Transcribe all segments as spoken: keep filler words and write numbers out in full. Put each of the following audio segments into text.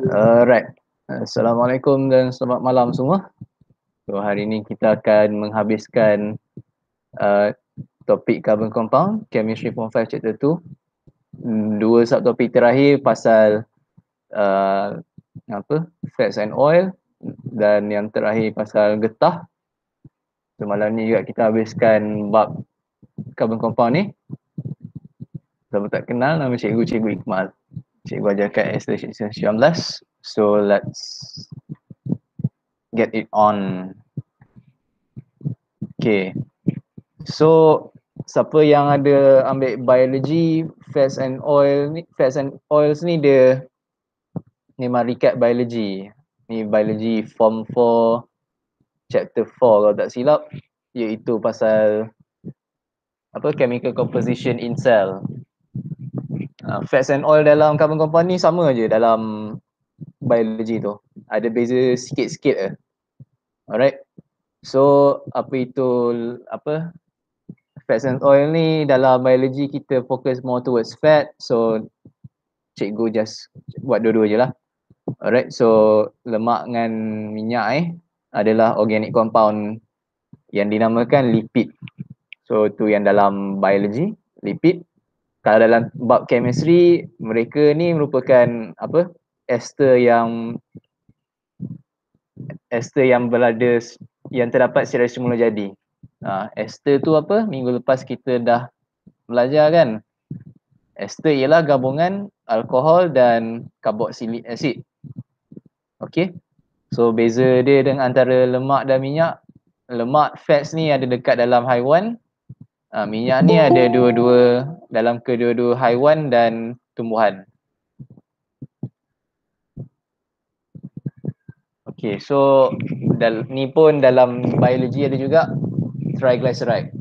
Alright, Assalamualaikum dan selamat malam semua. So hari ini kita akan menghabiskan uh, topik carbon compound, chemistry form five chapter two. Dua subtopik terakhir pasal uh, apa? Fats and oil, dan yang terakhir pasal getah. So malam ni juga kita habiskan bab carbon compound ni. Siapa tak kenal, nama cikgu Cikgu Iqmal. Cikgu ajarkan S sembilan belas. So let's get it on. Okay. So siapa yang ada ambil biology, fats and oil ni, fats and oils ni dia memang recap biology. Ni biology form four chapter four kalau tak silap, iaitu pasal apa, chemical composition in cell. Uh, fats and oil dalam carbon compound ni sama je dalam biology tu. Ada beza sikit-sikit je. Alright. So apa itu apa fats and oil ni dalam biology kita fokus more towards fat. So cikgu just buat dua-dua je lah. Alright, so lemak dengan minyak eh adalah organic compound yang dinamakan lipid. So tu yang dalam biology, lipid. Kalau dalam bab chemistry, mereka ni merupakan apa? Ester yang ester yang berada yang terdapat secara semula jadi. Ha, ester tu apa? Minggu lepas kita dah belajar kan? Ester ialah gabungan alkohol dan carboxylic acid. Okey. So beza dia dengan antara lemak dan minyak, lemak fats ni ada dekat dalam haiwan. Ha, minyak ni ada dua-dua dalam kedua-dua haiwan dan tumbuhan. Okey, so dal ni pun dalam biologi ada juga triglyceride.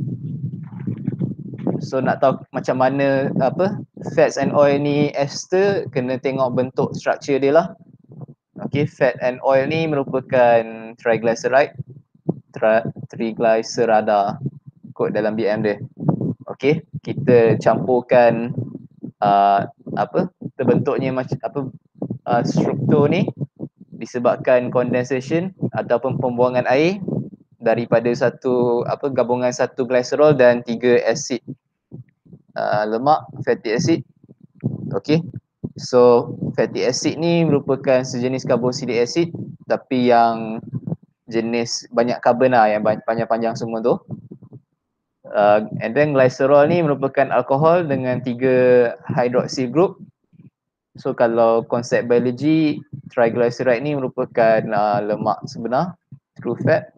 So nak tahu macam mana apa fats and oil ni ester, kena tengok bentuk struktur dia lah. Okey, fat and oil ni merupakan triglyceride, tri triglycerada kod dalam B M dia. Okey, kita campurkan uh, apa terbentuknya macam apa uh, struktur ni disebabkan condensation ataupun pembuangan air daripada satu apa gabungan satu glycerol dan tiga asid uh, lemak, fatty acid. Okey. So fatty acid ni merupakan sejenis carboxylic acid tapi yang jenis banyak karbon lah, yang panjang-panjang semua tu. Uh, and then glycerol ni merupakan alkohol dengan tiga hydroxyl group. So kalau konsep biologi, triglyceride ni merupakan uh, lemak sebenar, true fat.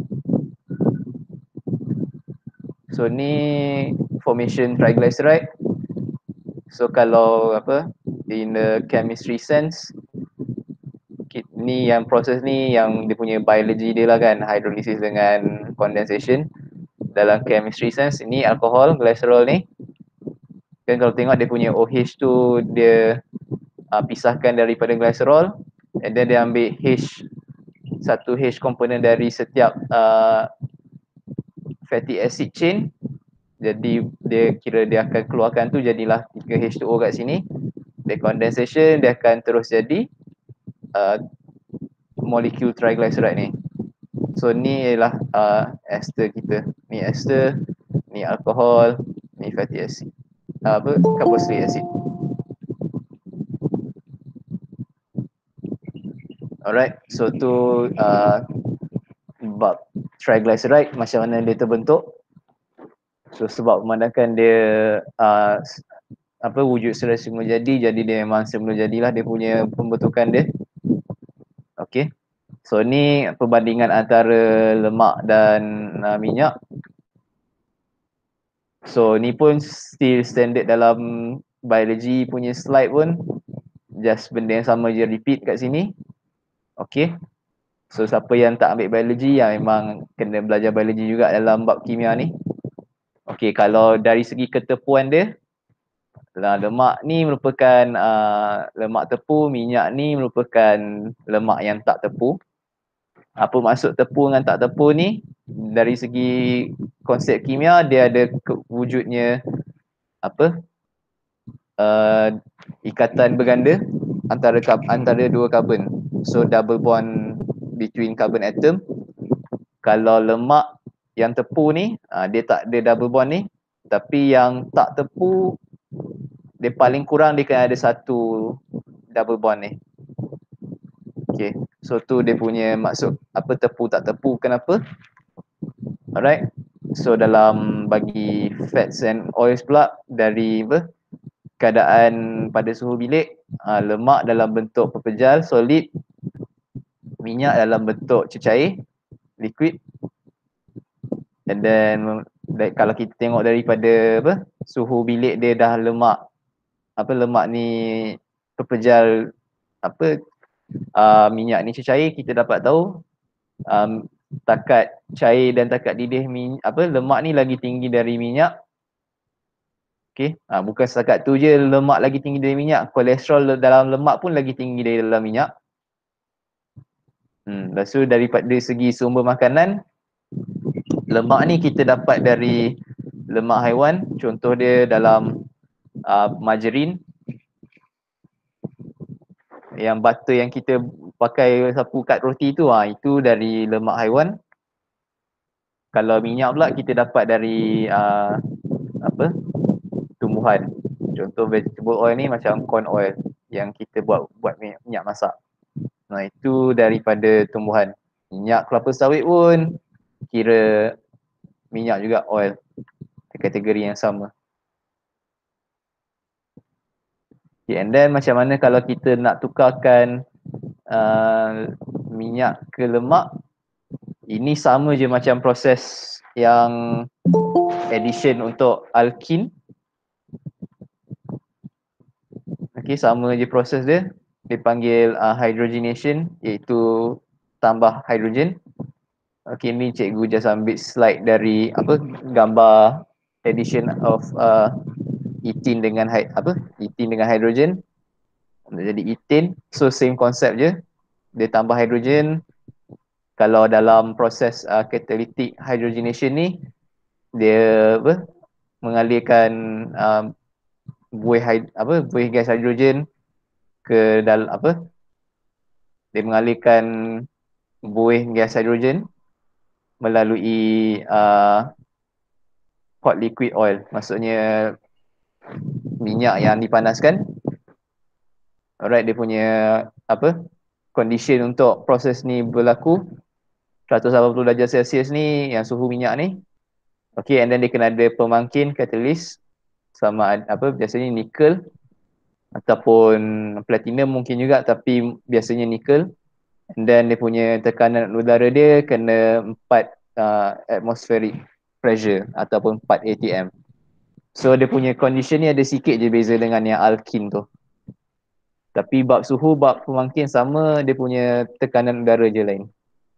So ni formation triglyceride. So kalau apa in the chemistry sense, ni yang proses ni yang dia punya biology dia lah kan, hydrolysis dengan condensation. Dalam chemistry sense, ini alkohol, glycerol ni. Kan kalau tengok dia punya OH tu dia uh, pisahkan daripada glycerol, and then dia ambil H, satu H komponen dari setiap uh, fatty acid chain. Jadi dia kira dia akan keluarkan tu jadilah tiga H two O kat sini. Dia condensation, dia akan terus jadi uh, molekul triglyceride ni. So ni ialah uh, ester kita. Ni ester, ni alkohol, ni fatty acid. Uh, apa? Carboxylic acid. Alright, so tu uh, bab triglyceride, macam mana dia terbentuk. So sebab memandangkan dia uh, apa wujud secara semula jadi, jadi dia memang semula jadilah dia punya pembentukan dia. Okey. So ni perbandingan antara lemak dan uh, minyak. So ni pun still standard dalam biology punya slide pun, just benda yang sama je repeat kat sini. Okey. So siapa yang tak ambil biology, yang memang kena belajar biology juga dalam bab kimia ni. Okey, kalau dari segi ketepuan dia, lemak ni merupakan uh, lemak tepu, minyak ni merupakan lemak yang tak tepu. Apa maksud tepu dengan tak tepu ni? Dari segi konsep kimia, dia ada wujudnya apa? Uh, ikatan berganda. antara antara dua karbon. So double bond between carbon atom. Kalau lemak yang tepu ni, uh, dia tak ada double bond ni. Tapi yang tak tepu, dia paling kurang dia kena ada satu double bond ni. Okay, so tu dia punya maksud apa tepu tak tepu kenapa. Alright, so dalam bagi fats and oils pula, dari apa, keadaan pada suhu bilik, uh, lemak dalam bentuk pepejal, solid, minyak dalam bentuk cecair, liquid. And then like, kalau kita tengok daripada apa, suhu bilik dia dah lemak, apa lemak ni pepejal, apa uh, minyak ni cecair, kita dapat tahu um, takat cair dan takat didih minyak, apa lemak ni lagi tinggi dari minyak. Okey, ha, bukan setakat tu je lemak lagi tinggi dari minyak, kolesterol dalam lemak pun lagi tinggi dari dalam minyak. Hmm, lepas tu daripada segi sumber makanan, lemak ni kita dapat dari lemak haiwan, contoh dia dalam uh, margarin, yang butter yang kita pakai sapu kat roti tu, ha, itu dari lemak haiwan. Kalau minyak pula kita dapat dari uh, apa, tumbuhan. Contoh vegetable oil ni macam corn oil yang kita buat buat minyak, minyak masak. Nah, itu daripada tumbuhan. Minyak kelapa sawit pun kira minyak juga, oil, kategori yang sama. Okay, and then macam mana kalau kita nak tukarkan uh, minyak ke lemak? Ini sama je macam proses yang addition untuk alkin. Okay, sama je proses dia. Dipanggil uh, hydrogenation, iaitu tambah hidrogen. Okay, ni cikgu just ambil slide dari apa, gambar addition of uh, ethene dengan apa, ethene dengan hidrogen jadi ethane. So same concept je, dia tambah hidrogen. Kalau dalam proses uh, catalytic hydrogenation ni, dia apa, mengalirkan um, buih apa buih gas hidrogen ke dalam apa, dia mengalirkan buih gas hidrogen melalui uh, hot liquid oil, maksudnya minyak yang dipanaskan. Alright, dia punya apa, condition untuk proses ni berlaku seratus lapan puluh darjah Celsius ni, yang suhu minyak ni. Okay, and then dia kena ada pemangkin, catalyst, sama apa, biasanya nikel ataupun platinum mungkin juga, tapi biasanya nikel. And then dia punya tekanan udara dia kena empat uh, atmospheric pressure ataupun empat A T M. So dia punya condition ni ada sikit je beza dengan yang alkin tu. Tapi bab suhu, bab pemangkin sama, dia punya tekanan udara je lain.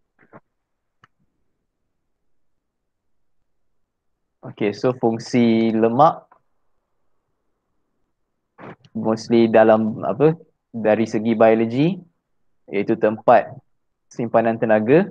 Okay, so fungsi lemak mostly dalam apa, dari segi biologi, iaitu tempat simpanan tenaga,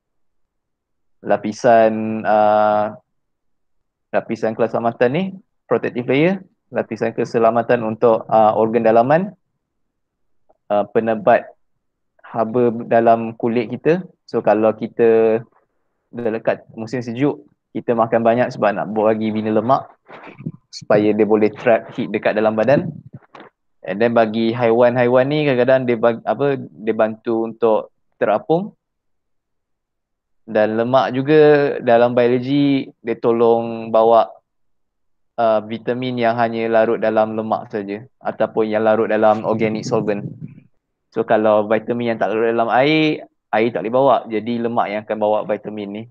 lapisan uh, lapisan keselamatan ni, protective layer, lapisan keselamatan untuk uh, organ dalaman, uh, penebat haba dalam kulit kita. So kalau kita dah dekat musim sejuk, kita makan banyak sebab nak bagi bina lemak supaya dia boleh trap heat dekat dalam badan. And then bagi haiwan-haiwan ni, kadang-kadang dia bagi, apa, dia bantu untuk terapung. Dan lemak juga dalam biologi, dia tolong bawa uh, vitamin yang hanya larut dalam lemak saja ataupun yang larut dalam organic solvent. So kalau vitamin yang tak larut dalam air, air tak boleh bawa, jadi lemak yang akan bawa vitamin ni.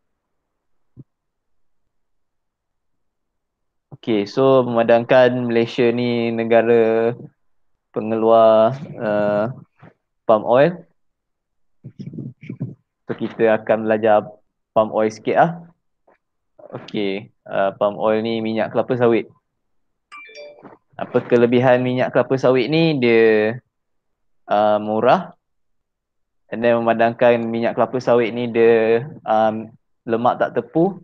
Okay, so memandangkan Malaysia ni negara pengeluar uh, palm oil, so kita akan belajar palm oil sikit lah. Okay, uh, palm oil ni minyak kelapa sawit. Apa kelebihan minyak kelapa sawit ni? Dia uh, murah. And then memandangkan minyak kelapa sawit ni dia um, lemak tak tepu,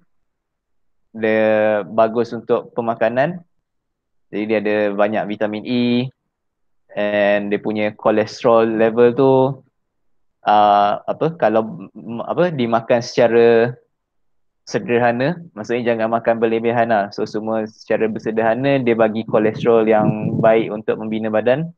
dia bagus untuk pemakanan. Jadi dia ada banyak vitamin E, and dia punya kolesterol level tu uh, apa kalau apa dimakan secara sederhana, maksudnya jangan makan berlebihan lah. So semua secara bersederhana dia bagi kolesterol yang baik untuk membina badan.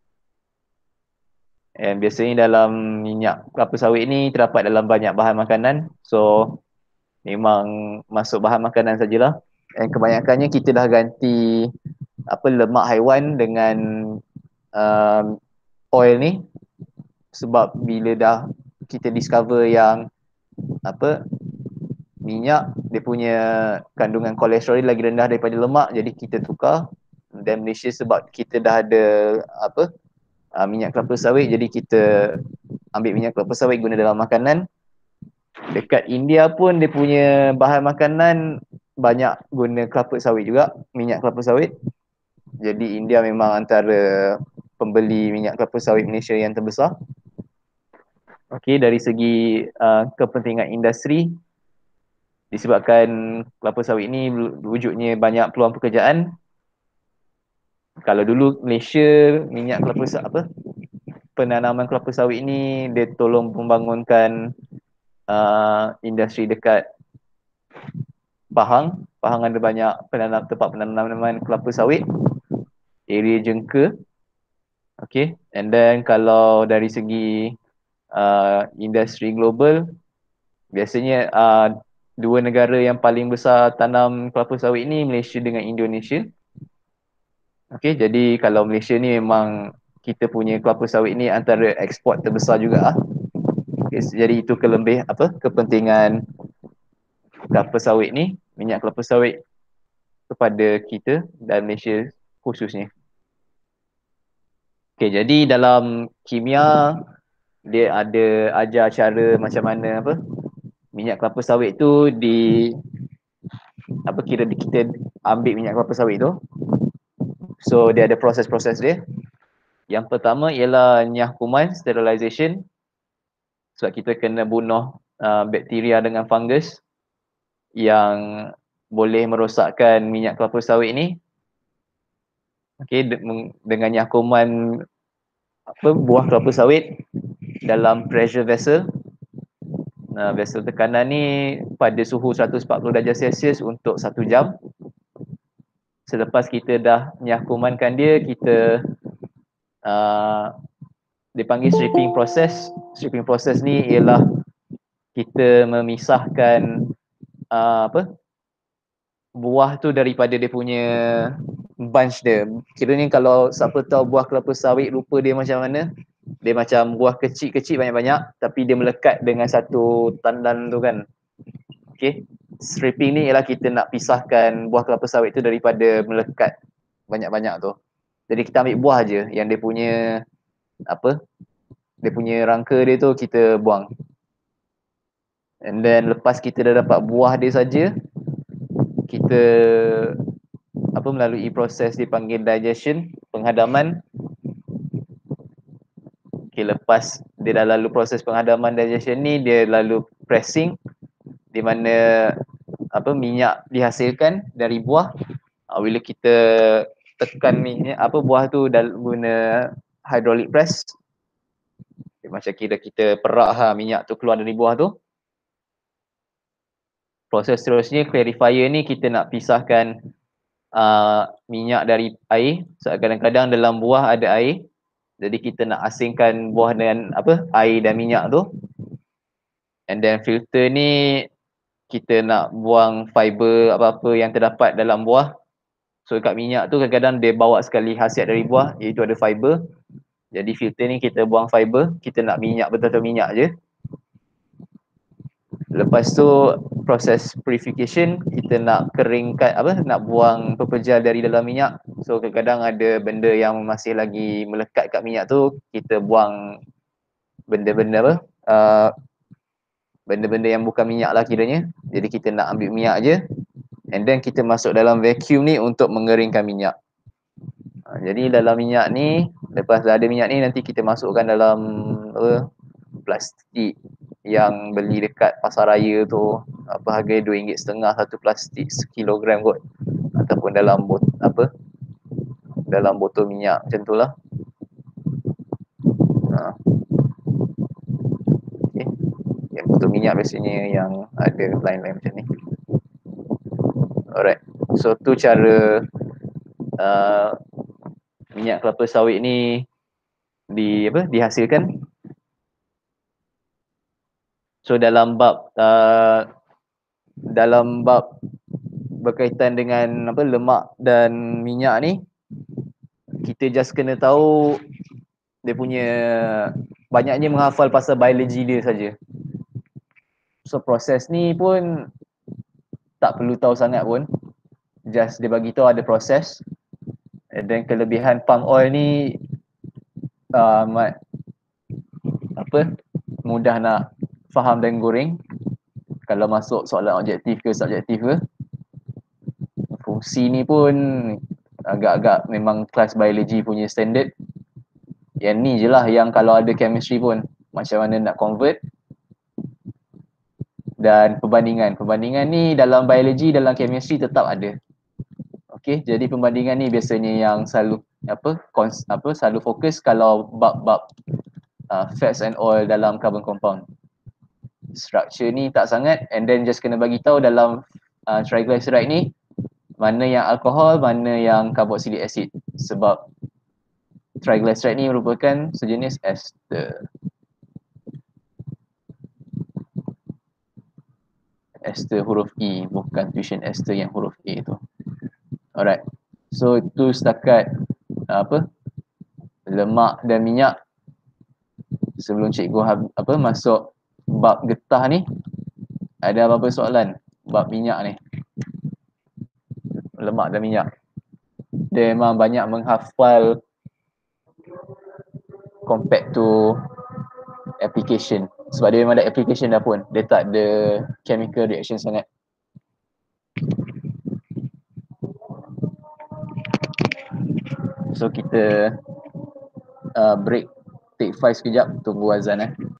And biasanya dalam minyak kelapa sawit ni terdapat dalam banyak bahan makanan. So memang masuk bahan makanan sajalah. And kebanyakannya kita dah ganti apa lemak haiwan dengan um, oil ni sebab bila dah kita discover yang apa minyak dia punya kandungan kolesterol lagi rendah daripada lemak, jadi kita tukar. Dan Malaysia sebab kita dah ada apa uh, minyak kelapa sawit, jadi kita ambil minyak kelapa sawit guna dalam makanan. Dekat India pun dia punya bahan makanan banyak guna kelapa sawit juga, minyak kelapa sawit. Jadi India memang antara pembeli minyak kelapa sawit Malaysia yang terbesar. Okey, dari segi uh, kepentingan industri, disebabkan kelapa sawit ni wujudnya banyak peluang pekerjaan. Kalau dulu Malaysia minyak kelapa sawit apa penanaman kelapa sawit ni dia tolong membangunkan uh, industri dekat Pahang. Pahang ada banyak penanam tempat penanaman kelapa sawit, area jengka. Okay, and then kalau dari segi uh, industri global, biasanya uh, dua negara yang paling besar tanam kelapa sawit ni Malaysia dengan Indonesia. Okay, jadi kalau Malaysia ni memang kita punya kelapa sawit ni antara ekspor terbesar juga. Okay, jadi itu kelebih apa kepentingan kelapa sawit ni, minyak kelapa sawit kepada kita dan Malaysia khususnya. Okay, jadi dalam kimia dia ada ajar cara macam mana apa minyak kelapa sawit tu di apa kira kita ambil minyak kelapa sawit tu. So dia ada proses-proses dia. Yang pertama ialah nyah kuman, sterilization. Sebab kita kena bunuh uh, bakteria dengan fungus yang boleh merosakkan minyak kelapa sawit ni. Okey, dengan nyah kuman apa buah kelapa sawit dalam pressure vessel. Nah, vessel tekanan ni pada suhu seratus empat puluh darjah Celsius untuk satu jam. Selepas kita dah nyakumankan dia, kita uh, dipanggil stripping process. Stripping process ni ialah kita memisahkan uh, apa buah tu daripada dia punya bunch dia. Kiranya kalau siapa tahu buah kelapa sawit rupa dia macam mana, dia macam buah kecil-kecil banyak-banyak tapi dia melekat dengan satu tandan tu kan. Okay, stripping ni ialah kita nak pisahkan buah kelapa sawit tu daripada melekat banyak-banyak tu. Jadi kita ambil buah je yang dia punya apa dia punya rangka dia tu kita buang. And then lepas kita dah dapat buah dia saja, kita apa melalui proses dipanggil digestion, penghadaman. Okay, lepas dia dah lalu proses penghadaman digestion ni, dia lalu pressing di mana apa minyak dihasilkan dari buah. Uh, bila kita tekan minyak apa buah tu dalam guna hydraulic press, okay, macam kira kita perak ha minyak tu keluar dari buah tu. Proses seterusnya clarifier ni kita nak pisahkan uh, minyak dari air. So kadang-kadang dalam buah ada air, jadi kita nak asingkan buah dengan apa air dan minyak tu. And then filter ni kita nak buang fiber apa-apa yang terdapat dalam buah. So kat minyak tu kadang-kadang dia bawa sekali khasiat dari buah, iaitu ada fiber. Jadi filter ni kita buang fiber, kita nak minyak betul-betul minyak je. Lepas tu proses purification, kita nak keringkan apa nak buang pepejal dari dalam minyak. So kadang-kadang ada benda yang masih lagi melekat kat minyak tu, kita buang benda-benda apa uh, benda-benda yang bukan minyak lah kiranya. Jadi kita nak ambil minyak je, and then kita masuk dalam vacuum ni untuk mengeringkan minyak. Ha, jadi dalam minyak ni, lepas dah ada minyak ni, nanti kita masukkan dalam apa, plastik yang beli dekat pasar raya tu, apa harga dua ringgit setengah satu plastik sekilogram kot, ataupun dalam bot apa dalam botol minyak macam tu lah. Untuk minyak biasanya yang ada line-line macam ni. Alright. So tu cara uh, minyak kelapa sawit ni di apa dihasilkan. So dalam bab uh, dalam bab berkaitan dengan apa lemak dan minyak ni, kita just kena tahu dia punya banyaknya menghafal pasal biologi dia saja. So proses ni pun tak perlu tahu sangat pun. Just dia bagi tahu ada proses. Dan kelebihan palm oil ni uh, amat apa mudah nak faham dan goreng. Kalau masuk soalan objektif ke subjektif ke, fungsi ni pun agak-agak memang kelas biologi punya standard. Yang ni je lah yang kalau ada chemistry pun macam mana nak convert. Dan perbandingan. Perbandingan ni dalam biologi, dalam chemistry tetap ada. Okey, jadi perbandingan ni biasanya yang selalu apa kons, apa selalu fokus kalau bab-bab uh, fats and oil dalam carbon compound. Structure ni tak sangat, and then just kena bagi tahu dalam uh, triglyceride ni mana yang alkohol, mana yang carboxylic acid. Sebab triglyceride ni merupakan sejenis ester. Ester huruf E, bukan fusion ester yang huruf A tu. Alright. So itu setakat apa? Lemak dan minyak. Sebelum cikgu apa masuk bab getah ni, ada apa-apa soalan bab minyak ni? Lemak dan minyak. Dia memang banyak menghafal compared to application. Sebab dia memang ada application dah pun. Dia tak ada chemical reaction sangat. So kita uh, break, take five sekejap, tunggu azan eh.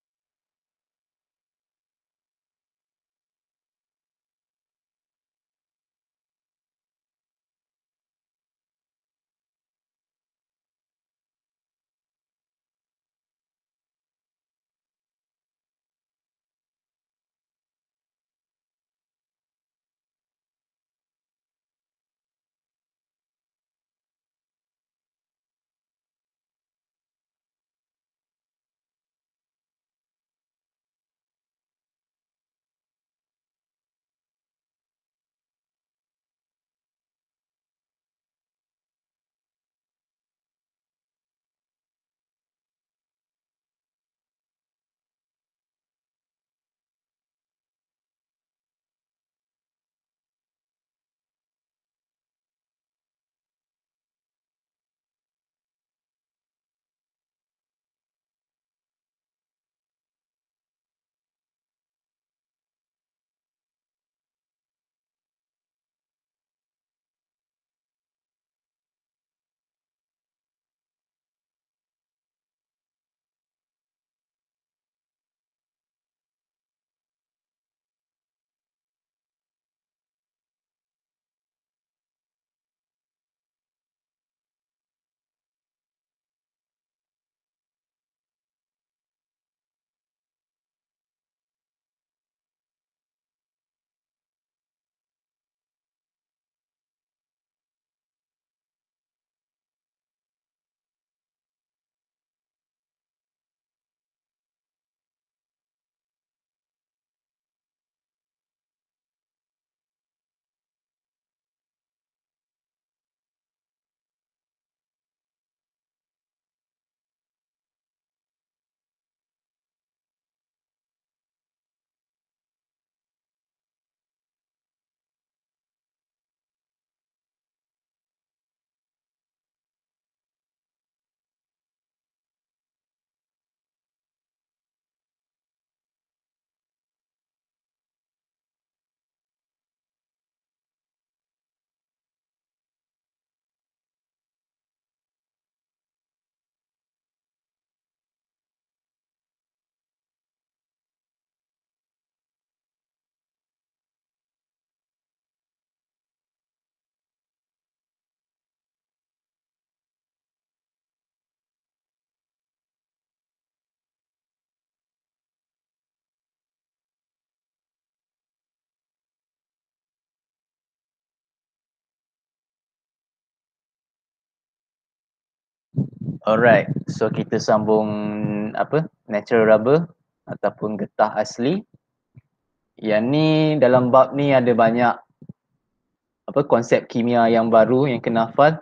Alright, so kita sambung apa natural rubber ataupun getah asli. Yang ni dalam bab ni ada banyak apa konsep kimia yang baru yang kena hafal.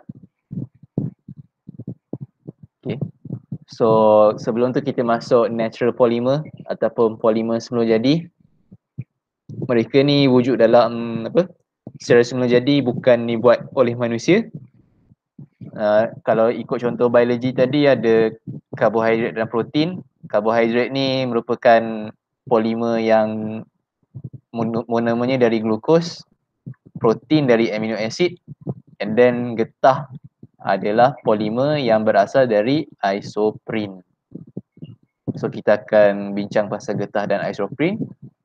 Okay. So sebelum tu kita masuk natural polymer ataupun polymer semula jadi. Mereka ni wujud dalam apa secara semula jadi, bukan dibuat oleh manusia. Uh, kalau ikut contoh biologi tadi ada karbohidrat dan protein. Karbohidrat ni merupakan polimer yang monomernya dari glukos, protein dari amino acid, and then getah adalah polimer yang berasal dari isoprene. So kita akan bincang pasal getah dan isoprene.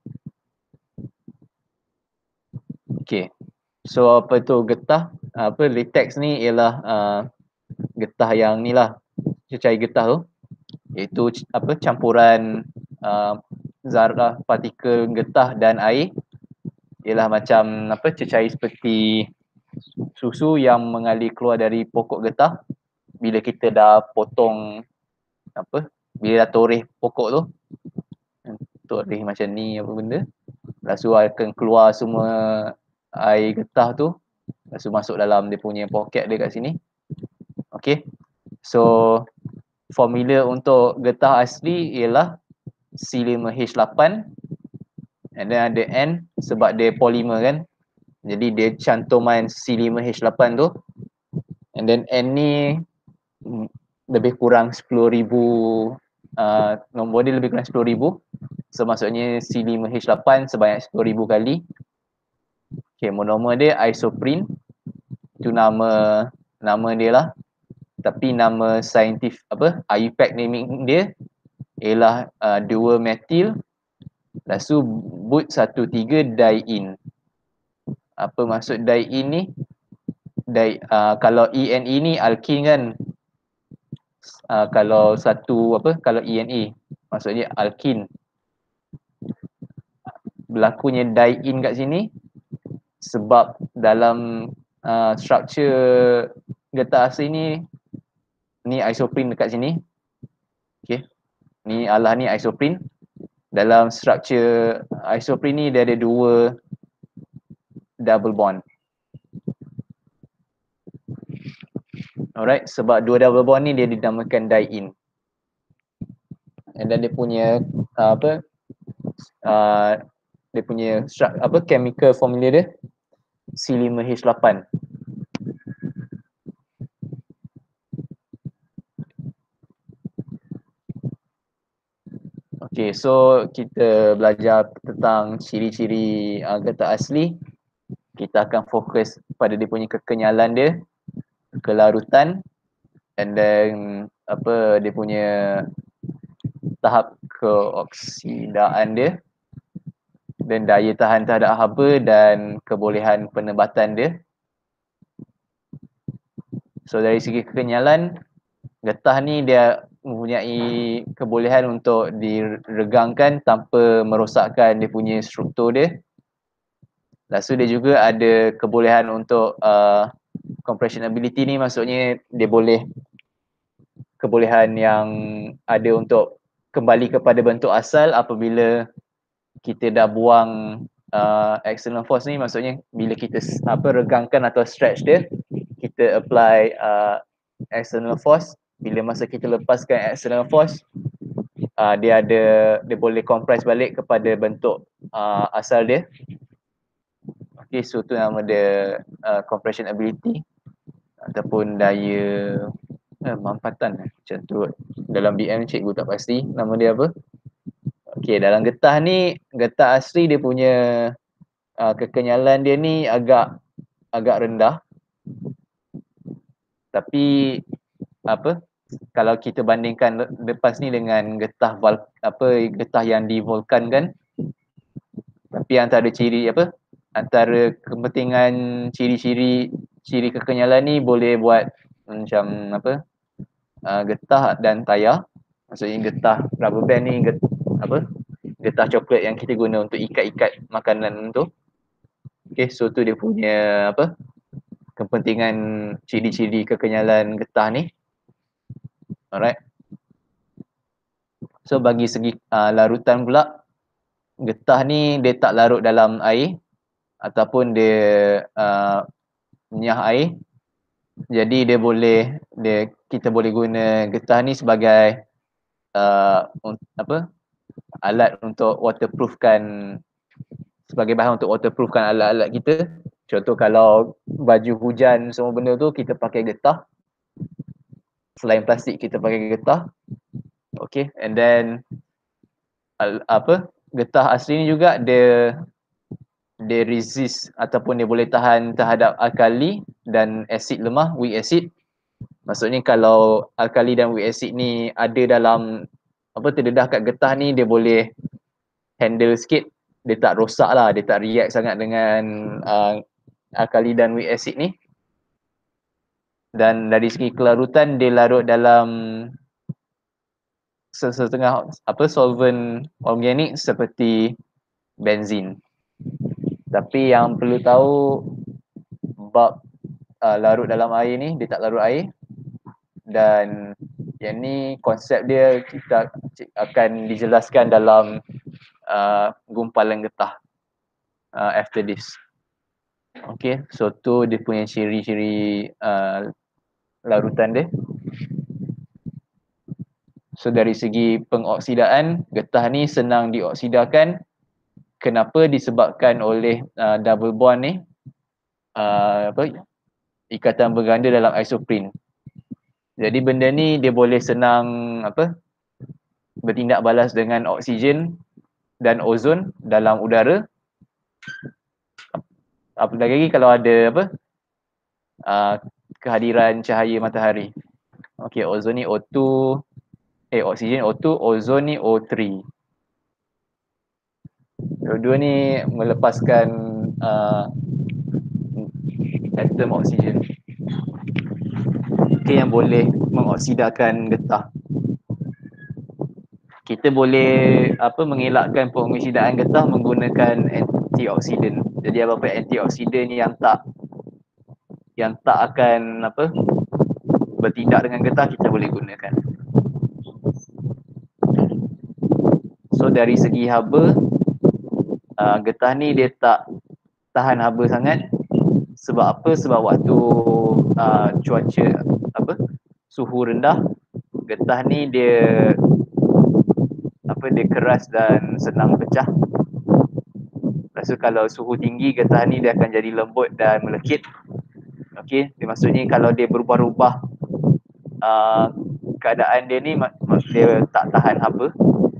Okay. So apa tu getah? Apa latex ni ialah uh, getah yang ni lah, cecair getah tu, iaitu apa campuran uh, zarah partikel getah dan air. Ialah macam apa cecair seperti susu yang mengalir keluar dari pokok getah. Bila kita dah potong apa, bila dah toreh pokok tu, toreh macam ni apa benda, lepas tu akan keluar semua air getah tu, lepas tu masuk dalam dia punya poket dia kat sini. Okay, so formula untuk getah asli ialah C lima H lapan, and then ada N sebab dia polimer kan, jadi dia cantuman C lima H lapan tu, and then N ni lebih kurang sepuluh ribu, uh, nombor dia lebih kurang sepuluh ribu. So maksudnya C lima H lapan sebanyak sepuluh ribu kali. Okay, monomer dia isoprene. Itu nama nama dia lah. Tapi nama saintif apa I U P A C naming dia ialah uh, dua metil lepas tu but satu tiga diene. Apa maksud diene ni? Di, uh, kalau E N E ni alkin kan. Uh, kalau satu apa kalau E N A maksudnya alkin. Berlakunya diene kat sini sebab dalam uh, structure getah asli ni, ni isoprene dekat sini. Okey. Ni alah ni isoprene. Dalam structure isoprene ni dia ada dua double bond. Alright, sebab dua double bond ni dia dinamakan diene. And then dia punya uh, apa uh, dia punya apa chemical formula dia C lima H lapan. Okay, so kita belajar tentang ciri-ciri uh, getah asli. Kita akan fokus pada dia punya kekenyalan dia, kelarutan, and then apa dia punya tahap keoksidaan dia, dan daya tahan terhadap haba dan kebolehan penebatan dia. So dari segi kekenyalan, getah ni dia mempunyai kebolehan untuk diregangkan tanpa merosakkan dia punya struktur dia. Lepas tu dia juga ada kebolehan untuk uh, compression ability ni, maksudnya dia boleh kebolehan yang ada untuk kembali kepada bentuk asal apabila kita dah buang uh, external force ni. Maksudnya bila kita apa regangkan atau stretch dia, kita apply uh, external force. Bila masa kita lepaskan external force, uh, dia ada dia boleh compress balik kepada bentuk uh, asal dia. Okay, so tu nama dia uh, compression ability ataupun daya eh, mampatan macam tu. Dalam B M cikgu tak pasti nama dia apa. Okay, dalam getah ni, getah asli dia punya uh, kekenyalan dia ni agak agak rendah. Tapi apa kalau kita bandingkan lepas ni dengan getah val, apa getah yang divulkankan, tapi antara ciri apa antara kepentingan ciri-ciri ciri kekenyalan ni boleh buat macam apa uh, getah dan tayar. Maksudnya getah rubber band ni get, apa getah coklat yang kita guna untuk ikat-ikat makanan tu. Okay, so tu dia punya apa kepentingan ciri-ciri kekenyalan getah ni. Alright. So bagi segi uh, larutan pula, getah ni dia tak larut dalam air ataupun dia uh, menyah air. Jadi dia boleh dia kita boleh guna getah ni sebagai uh, apa? alat untuk waterproofkan, sebagai bahan untuk waterproofkan alat-alat kita. Contoh kalau baju hujan semua benda tu kita pakai getah. Selain plastik kita pakai getah. Okay, and then apa? Getah asli ni juga dia dia resist ataupun dia boleh tahan terhadap alkali dan asid lemah, weak acid. Maksudnya kalau alkali dan weak acid ni ada dalam apa terdedah kat getah ni, dia boleh handle sikit, dia tak rosak lah, dia tak react sangat dengan uh, alkali dan weak acid ni. Dan dari segi kelarutan dia larut dalam setengah apa solvent organik seperti benzin. Tapi yang perlu tahu bab uh, larut dalam air ni, dia tak larut air. Dan yang ni konsep dia kita akan dijelaskan dalam uh, gumpalan getah uh, after this. Okay, so tu dia punya ciri-ciri uh, larutan dia. So dari segi pengoksidaan, getah ni senang dioksidakan. Kenapa? Disebabkan oleh uh, double bond ni, uh, apa, ikatan berganda dalam isoprene. Jadi benda ni dia boleh senang apa bertindak balas dengan oksigen dan ozon dalam udara. Apalagi lagi kalau ada apa uh, kehadiran cahaya matahari. Okey, ozon ni O two, eh oksigen O two, ozon ni O three. Dua-dua ni melepaskan uh, atom oksigen. Okay, yang boleh mengoksidakan getah. Kita boleh apa mengelakkan pengoksidaan getah menggunakan antioksidan. Jadi apa-apa antioksidan yang tak yang tak akan apa bertindak dengan getah kita boleh gunakan. So dari segi haba, uh, getah ni dia tak tahan haba sangat. Sebab apa? Sebab waktu uh, cuaca apa suhu rendah, getah ni dia apa dia keras dan senang pecah. Lepas tu kalau suhu tinggi, getah ni dia akan jadi lembut dan melekit. Okey, maksudnya kalau dia berubah-ubah uh, keadaan dia ni, dia tak tahan haba.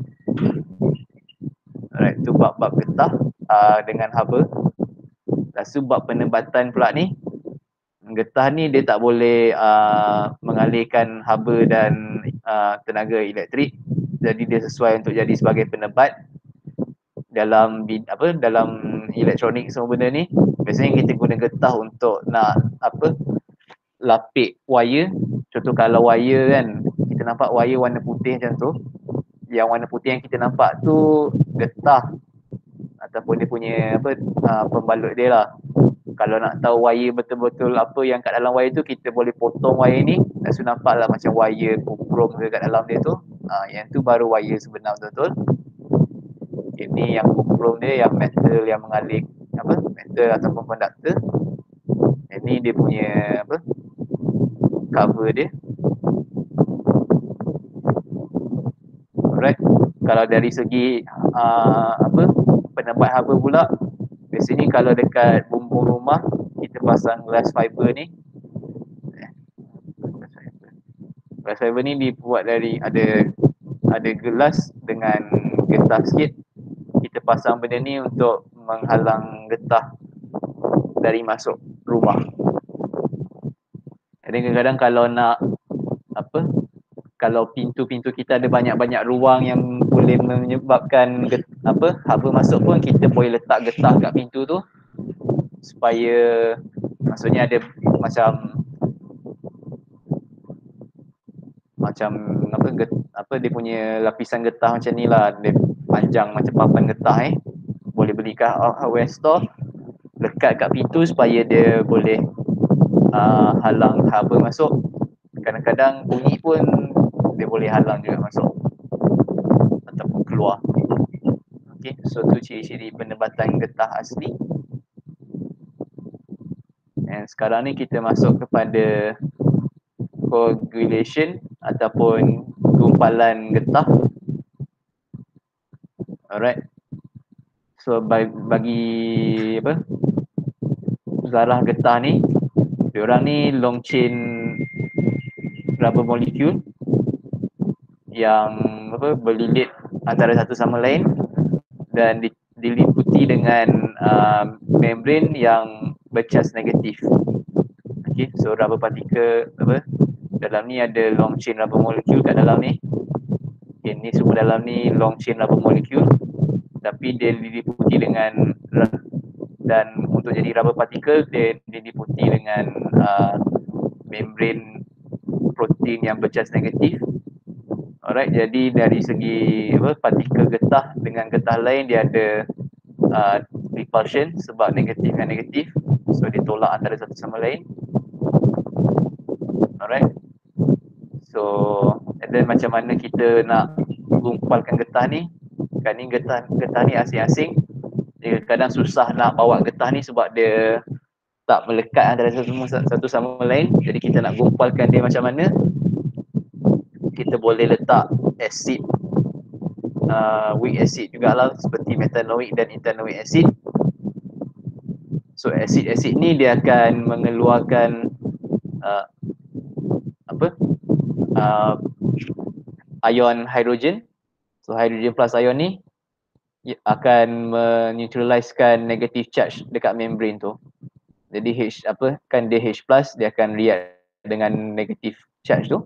Alright, tu bab-bab getah uh, dengan haba. Lepas tu bab penebatan pula ni, getah ni dia tak boleh uh, mengalihkan haba dan uh, tenaga elektrik. Jadi dia sesuai untuk jadi sebagai penebat dalam apa dalam elektronik semua benda ni. Biasanya kita guna getah untuk nak apa lapik wire. Contoh kalau wire kan, kita nampak wire warna putih macam tu, yang warna putih yang kita nampak tu getah ataupun dia punya apa uh, pembalut dia lah. Kalau nak tahu wire betul-betul apa yang kat dalam wire tu, kita boleh potong wire ni, dan so nampak lah macam wire krom ke kat dalam dia tu. uh, Yang tu baru wire sebenar betul-betul. Ini yang krom dia, yang metal yang mengalih apa metal ataupun konduktor. Ini dia punya apa cover dia. Alright. Kalau dari segi uh, apa penebat haba pula, biasanya kalau dekat bumbung rumah kita pasang glass fiber ni. Glass fiber ni dibuat dari ada ada gelas dengan getah sikit. Kita pasang benda ni untuk menghalang getah dari masuk rumah. Jadi kadang-kadang kalau nak apa kalau pintu-pintu kita ada banyak-banyak ruang yang boleh menyebabkan get, apa haba masuk pun, kita boleh letak getah kat pintu tu supaya maksudnya ada macam macam apa get, apa dia punya lapisan getah macam ni lah, dia panjang macam papan getah eh. Boleh beli kat hardware store, lekat kat pintu supaya dia boleh uh, halang haba masuk. Kadang-kadang bunyi pun dia boleh halang juga masuk ataupun keluar. Okay, so tu ciri-ciri penebatan getah asli. Dan sekarang ni kita masuk kepada coagulation ataupun gumpalan getah. Alright. So bagi apa? Zarah getah ni, diorang ni long chain rubber molecule yang apa berlilit antara satu sama lain dan di, diliputi dengan uh, membran yang bercas negatif. Okay, so rubber particle apa dalam ni ada long chain rubber molecule kat dalam ni. Okay, ni semua dalam ni long chain rubber molecule, tapi dia diliputi dengan, dan untuk jadi rubber particle dia diliputi dengan uh, membran protein yang bercas negatif. Alright, jadi dari segi apa, partikel getah dengan getah lain dia ada uh, repulsion sebab negatif dan negatif, so dia tolak antara satu sama lain. Alright, so and then macam mana kita nak gumpalkan getah ni? Kan ni getah, getah ni asing-asing, dia kadang susah nak bawa getah ni sebab dia tak melekat antara satu, satu sama lain. Jadi kita nak gumpalkan dia macam mana? Kita boleh letak asid, uh, weak acid jugalah, seperti metanoic dan ethanoic acid. So asid-asid ni dia akan mengeluarkan uh, apa uh, ion hidrogen. So hidrogen plus ion ni akan meneutralizekan negative charge dekat membran tu. Jadi H apa kan dia H plus, dia akan react dengan negative charge tu.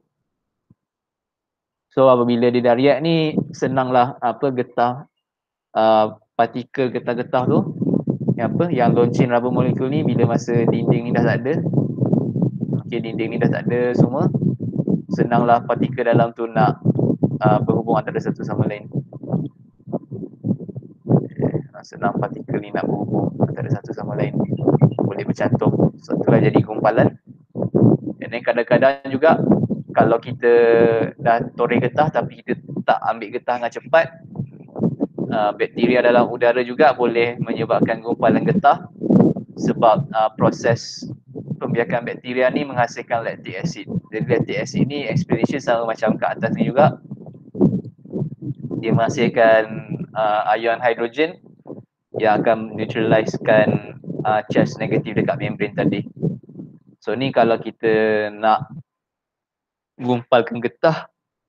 So apabila dia dah react ni, senanglah apa getah uh, partikel getah-getah tu yang apa yang long chain rubber molecule ni, bila masa dinding ni dah tak ada, okey, dinding ni dah tak ada semua, senanglah partikel dalam tu nak uh, berhubung antara satu sama lain. Okay. Senang partikel ni nak berhubung antara satu sama lain, boleh bercantum. So itulah jadi gumpalan. Dan kadang-kadang juga kalau kita dah toreh getah tapi kita tak ambil getah dengan cepat, uh, bakteria dalam udara juga boleh menyebabkan gumpalan getah, sebab uh, proses pembiakan bakteria ni menghasilkan lactic acid. Jadi lactic acid ni explanation sama macam kat atas ni juga, dia menghasilkan uh, ion hidrogen yang akan neutralizekan uh, charge negatif dekat membran tadi. So ni kalau kita nak gumpalkan getah,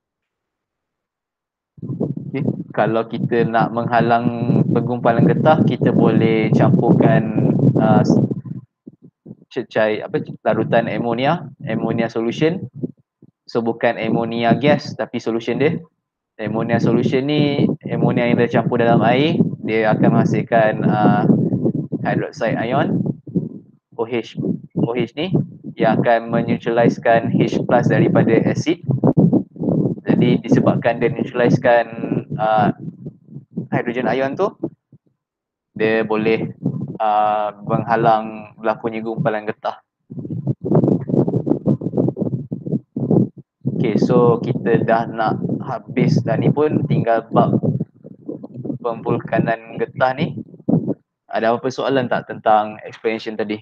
okay, kalau kita nak menghalang penggumpalan getah, kita boleh campurkan uh, cecair apa larutan amonia, ammonia solution. So bukan ammonia gas tapi solution dia. Ammonia solution ni ammonia yang tercampur dalam air, dia akan menghasilkan uh, hydroxide ion OH. OH ni yang akan meneutralizekan H plus daripada asid. Jadi disebabkan dia neutralizekan uh, hydrogen ion tu, dia boleh uh, menghalang berlakunya gumpalan getah. Okay, so kita dah nak habis dah ni pun, tinggal bab pemvulkanan getah ni. Ada apa-apa soalan tak tentang explanation tadi?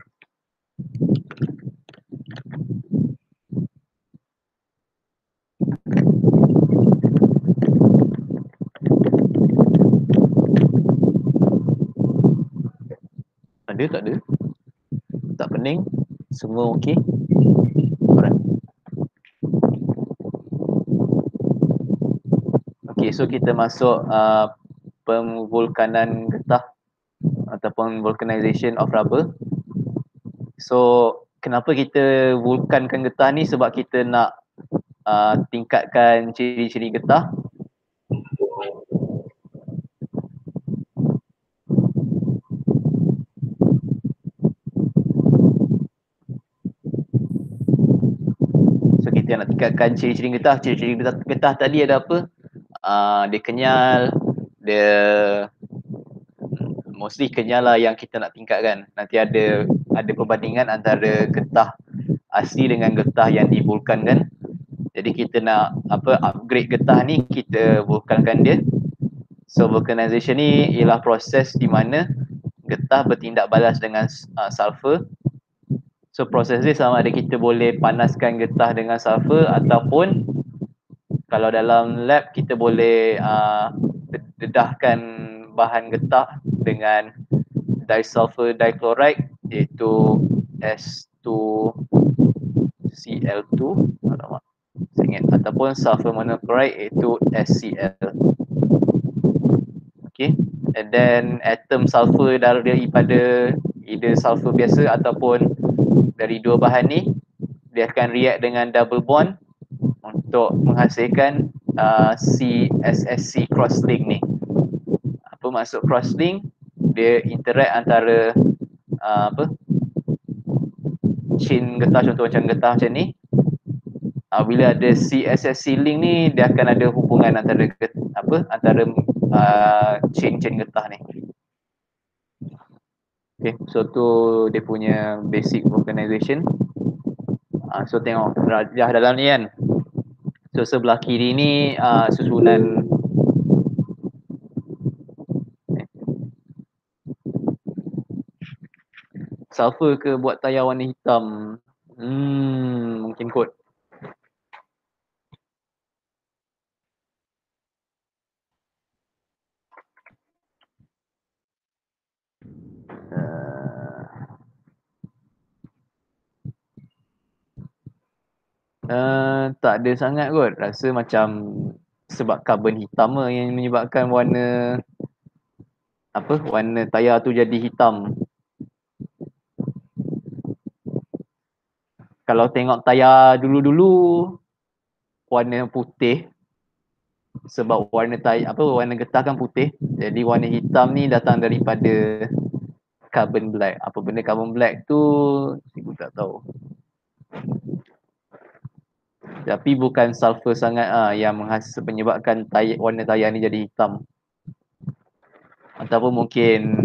Ada tak ada? Tak pening? Semua okey? Alright. Okay, so kita masuk uh, pemvulkanan getah ataupun vulcanization of rubber. So kenapa kita vulkankan getah ni? Sebab kita nak uh, tingkatkan ciri-ciri getah. So kita nak tingkatkan ciri-ciri getah. Ciri-ciri getah, getah tadi ada apa? Uh, dia kenyal, dia mostly kenyal lah yang kita nak tingkatkan. Nanti ada ada perbandingan antara getah asli dengan getah yang divulkankan. Jadi kita nak apa upgrade getah ni, kita vulkankan dia. So vulcanization ni ialah proses di mana getah bertindak balas dengan uh, sulfur. So proses ni sama ada kita boleh panaskan getah dengan sulfur, ataupun kalau dalam lab kita boleh uh, dedahkan bahan getah dengan disulfur dichloride, iaitu S two C L two, alamak, saya ingat, ataupun sulfur monochloride, iaitu S C L. Okay, and then atom sulfur daripada either sulfur biasa ataupun dari dua bahan ni, dia akan react dengan double bond untuk menghasilkan uh, C S S C crosslink ni. Apa maksud crosslink? Dia interact antara uh, apa chain getah, contoh macam getah macam ni. Uh, bila ada C S S C link ni, dia akan ada hubungan antara get, apa antara uh, chain-chain getah ni. Okay, so tu dia punya basic vulcanization. Uh, so tengok rajah dalam ni kan. So sebelah kiri ni uh, susunan sulfur ke buat tayar warna hitam. Hmm, mungkin kot. Uh, tak ada sangat kot. Rasa macam sebab karbon hitam lah yang menyebabkan warna apa warna tayar tu jadi hitam. Kalau tengok tayar dulu-dulu warna putih, sebab warna tayar apa warna getah kan putih. Jadi warna hitam ni datang daripada carbon black. Apa benda carbon black tu aku tak tahu. Tapi bukan sulfur sangat ah yang menghasil menyebabkan tayar, warna tayar ni jadi hitam. Ataupun mungkin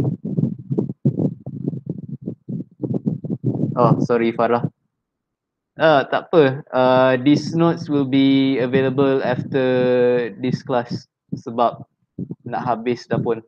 oh sorry Farah. Ah tak apa. Uh, these notes will be available after this class sebab nak habis dah pun.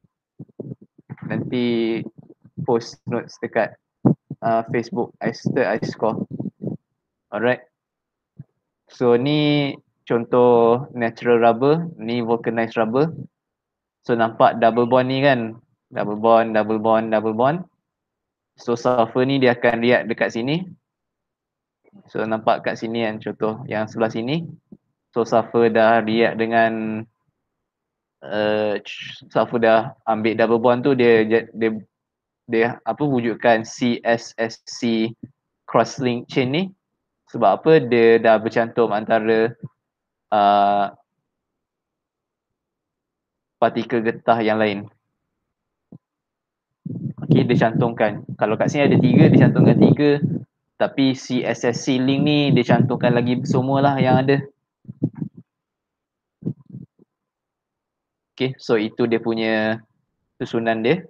Nanti post notes dekat uh, Facebook Aster iScore. Alright. So ni contoh natural rubber, ni vulcanized rubber. So nampak double bond ni kan? Double bond, double bond, double bond. So sulfur ni dia akan react dekat sini. So nampak kat sini kan contoh yang sebelah sini. So sulfur dah react dengan uh, sulfur dah ambil double bond tu, dia dia dia, dia apa wujudkan C S S C crosslink chain ni. Sebab apa? Dia dah bercantum antara uh, partikel getah yang lain. Okey, dia cantumkan. Kalau kat sini ada tiga, dia cantumkan tiga. Tapi C S S C link ni dia cantumkan lagi semualah yang ada. Okey, so itu dia punya susunan dia.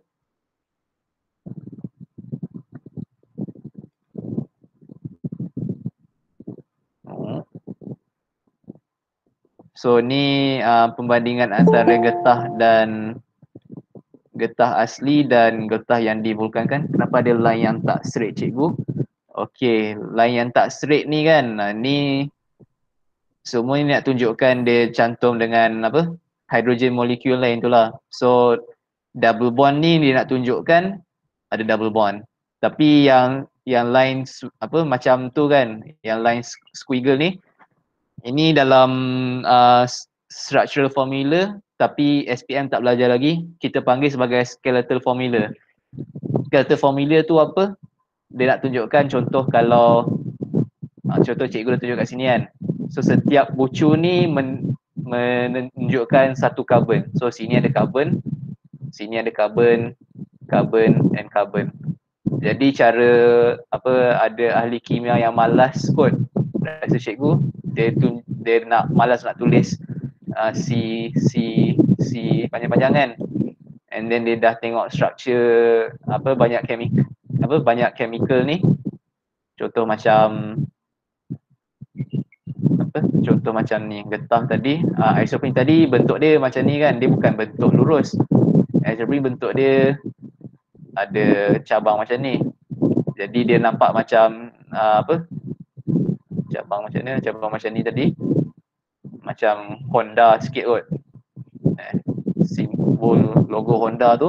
So ni uh, pembandingan antara getah dan getah asli dan getah yang divulkankan. Kenapa ada line yang tak straight cikgu? Okey, line yang tak straight ni kan, uh, ni semua ni nak tunjukkan dia cantum dengan apa? Hydrogen molecule lain tu lah. So double bond ni dia nak tunjukkan ada double bond. Tapi yang yang line apa macam tu kan, yang line squiggle ni, ini dalam uh, structural formula, tapi S P M tak belajar lagi. Kita panggil sebagai skeletal formula. Skeletal formula tu apa? Dia nak tunjukkan contoh kalau uh, contoh cikgu dah tunjuk kat sini kan. So setiap bucu ni men, menunjukkan satu carbon. So sini ada carbon, sini ada carbon, carbon and carbon. Jadi cara apa ada ahli kimia yang malas kot rasa cikgu, dia tu dia nak malas nak tulis uh, C C C panjang-panjang kan, and then dia dah tengok structure apa banyak chemical apa banyak chemical ni, contoh macam apa, contoh macam ni, getah tadi, uh, isopropyl tadi bentuk dia macam ni kan, dia bukan bentuk lurus. Isopropyl bentuk dia ada cabang macam ni. Jadi dia nampak macam uh, apa? Cabang macam ni, cabang macam ni tadi. Macam Honda sikit kot. Eh, simbol logo Honda tu.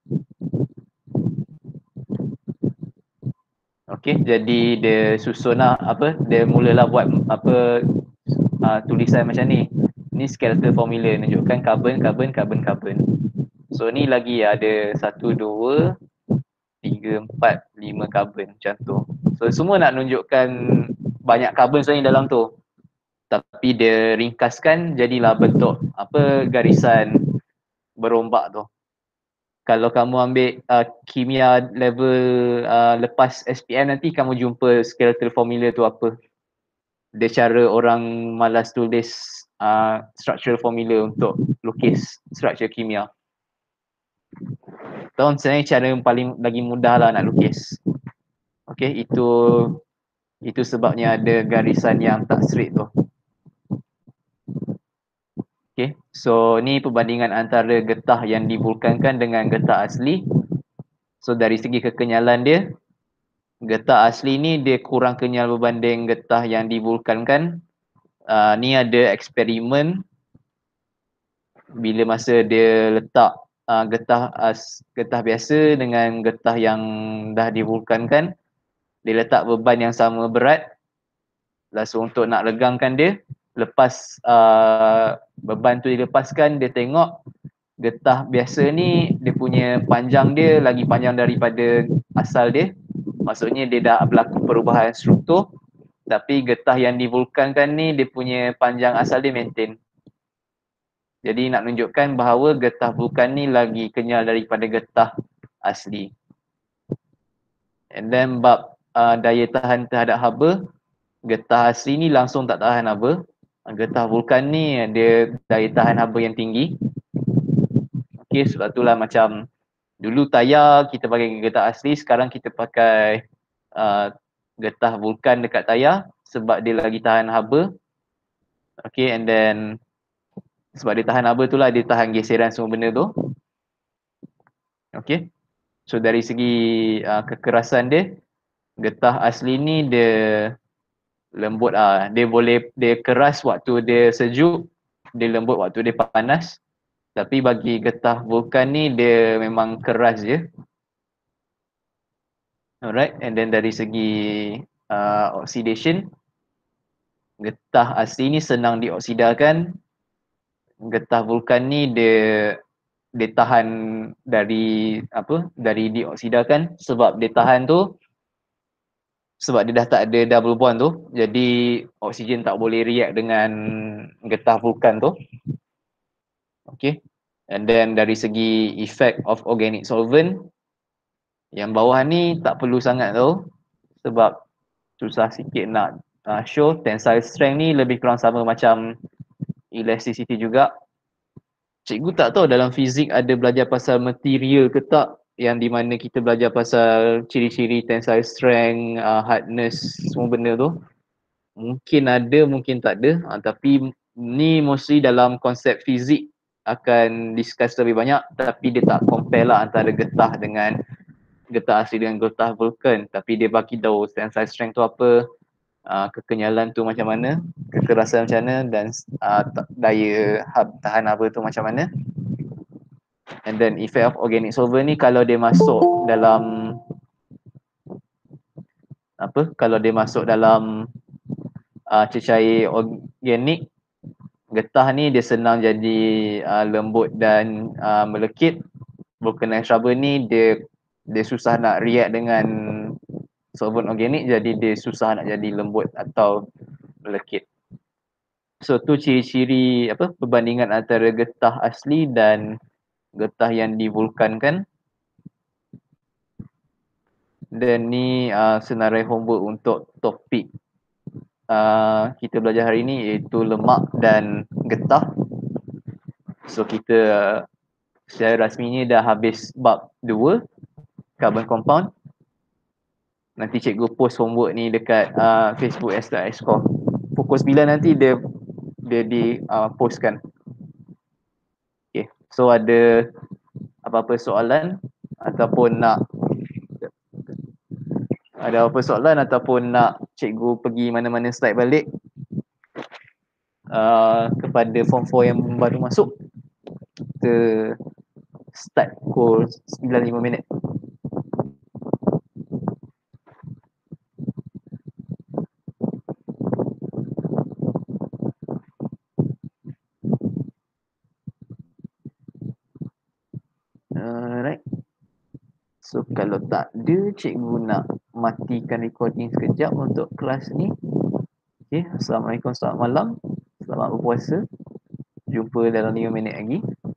Okey, jadi dia susun lah apa, dia mulalah buat apa uh, tulisan macam ni. Ni skeletal formula, menunjukkan carbon, carbon, carbon, carbon. So ni lagi ada satu, dua, tiga, empat, lima carbon macam tu. So semua nak menunjukkan banyak carbon sebenarnya dalam tu. Tapi dia ringkaskan jadilah bentuk apa, garisan berombak tu. Kalau kamu ambil uh, kimia level uh, lepas S P M nanti kamu jumpa skeletal formula tu apa. Dia cara orang malas tulis uh, structural formula untuk lukis struktur kimia. Tahu sebenarnya cara yang paling lagi mudah lah nak lukis. Okay, itu itu sebabnya ada garisan yang tak straight tu. Okay, so ni perbandingan antara getah yang divulkankan dengan getah asli. So dari segi kekenyalan dia, getah asli ni dia kurang kenyal berbanding getah yang divulkankan. Uh, ni ada eksperimen bila masa dia letak uh, getah as, getah biasa dengan getah yang dah divulkankan, dia letak beban yang sama berat. Lalu untuk nak regangkan dia, lepas uh, beban tu dilepaskan, dia tengok getah biasa ni dia punya panjang dia lagi panjang daripada asal dia. Maksudnya dia dah berlaku perubahan struktur. Tapi getah yang divulkankan ni dia punya panjang asal dia maintain. Jadi nak menunjukkan bahawa getah vulkan ni lagi kenyal daripada getah asli. And then bab uh, daya tahan terhadap haba, getah asli ni langsung tak tahan haba. Getah vulkan ni dia daya tahan haba yang tinggi. Okey, sebab itulah macam dulu tayar kita pakai getah asli, sekarang kita pakai uh, getah vulkan dekat tayar sebab dia lagi tahan haba. Okey, and then sebab dia tahan haba itulah dia tahan geseran semua benda tu. Okey. So dari segi uh, kekerasan dia, getah asli ni dia lembut ah. Dia boleh dia keras waktu dia sejuk, dia lembut waktu dia panas. Tapi bagi getah vulkan ni dia memang keras je. Alright, and then dari segi uh, oxidation, getah asli ni senang dioksidakan. Getah vulkan ni dia dia tahan dari apa? Dari dioksidakan, sebab dia tahan tu sebab dia dah tak ada double bond tu. Jadi oksigen tak boleh react dengan getah vulkan tu. Okay. And then dari segi effect of organic solvent, yang bawah ni tak perlu sangat tau, sebab susah sikit nak uh, show. Tensile strength ni lebih kurang sama macam elasticity juga. Cikgu tak tahu dalam fizik ada belajar pasal material ke tak, yang di mana kita belajar pasal ciri-ciri tensile strength, uh, hardness, semua benda tu. Mungkin ada, mungkin tak ada. Uh, tapi ni mostly dalam konsep fizik akan discuss lebih banyak, tapi dia tak compare lah antara getah dengan getah asli dengan getah vulkan. Tapi dia bagi tahu tensile strength tu apa, uh, kekenyalan tu macam mana, kekerasan macam mana, dan uh, daya tahan haba tu macam mana. And then effect of organic solvent ni kalau dia masuk dalam apa, kalau dia masuk dalam uh, cecair organik, getah ni dia senang jadi uh, lembut dan uh, melekit. Vulcanized rubber ni dia dia susah nak react dengan solvent organik, jadi dia susah nak jadi lembut atau melekit. So tu ciri-ciri apa, perbandingan antara getah asli dan getah yang divulkankan. Dan ni uh, senarai homework untuk topik uh, kita belajar hari ni, iaitu lemak dan getah. So kita uh, secara rasminya dah habis bab dua, carbon compound. Nanti cikgu post homework ni dekat uh, Facebook S dot Score. pukul sembilan nanti dia dia di uh, postkan. Okay, so ada apa-apa soalan ataupun nak ada apa soalan ataupun nak cikgu pergi mana-mana slide balik uh, kepada form four yang baru masuk, kita start pukul sembilan lima minit. Alright. So kalau tak ada, cikgu nak matikan recording sekejap untuk kelas ni. Okay, Assalamualaikum, selamat malam, selamat berpuasa. Jumpa dalam lima minit lagi.